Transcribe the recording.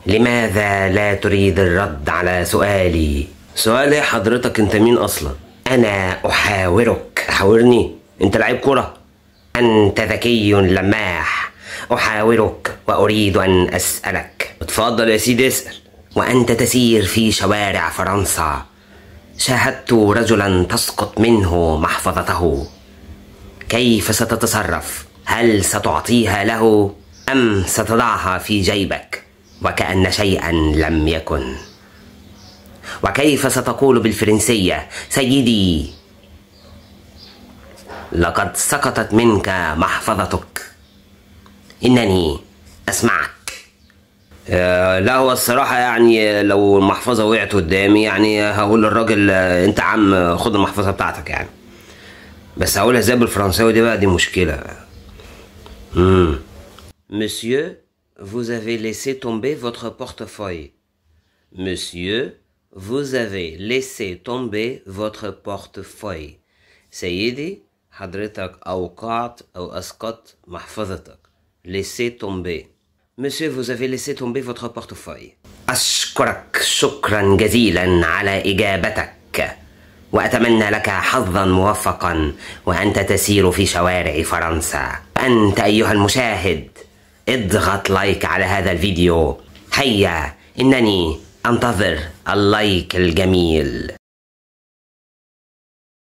لماذا لا تريد الرد على سؤالي؟ سؤالي حضرتك انت مين اصلا؟ انا احاورك. تحاورني؟ انت لعيب كرة؟ انت ذكي لماح. احاورك واريد ان اسألك. اتفضل يا سيدي اسأل. وانت تسير في شوارع فرنسا شاهدت رجلا تسقط منه محفظته، كيف ستتصرف؟ هل ستعطيها له أم ستضعها في جيبك وكأن شيئا لم يكن؟ وكيف ستقول بالفرنسية: سيدي لقد سقطت منك محفظتك، إنني أسمعك؟ لا، هو الصراحة يعني لو المحفظة وقعت قدامي يعني هقول للراجل انت عم خد المحفظة بتاعتك يعني. بس هقولها ازاي بالفرنساوي دي بقى، دي مشكلة. Monsieur, vous avez laissé tomber votre portefeuille. Monsieur, vous avez laissé tomber votre portefeuille. سيدي حضرتك أوقعت أو أسقطت محفظتك. laissé tomber. Monsieur, vous avez laissé tomber votre portefeuille. أشكرك شكرا جزيلا على إجابتك، وأتمنى لك حظا موفقا وأنت تسير في شوارع فرنسا. أنت أيها المشاهد اضغط لايك على هذا الفيديو. هيا إنني أنتظر اللايك الجميل.